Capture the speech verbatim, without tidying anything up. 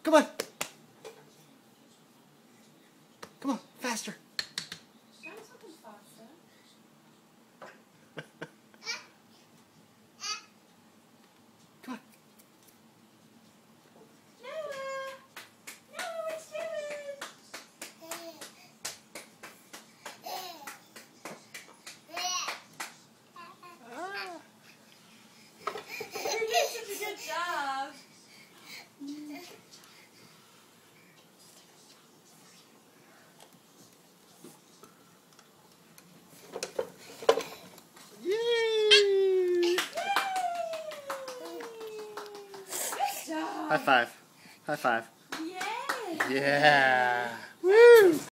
Come on. Come on, faster. Come on. Noah! Noah, what you doing? You're doing such a good job. Yay! Good job. High five. High five. Yay! Yeah. Woo!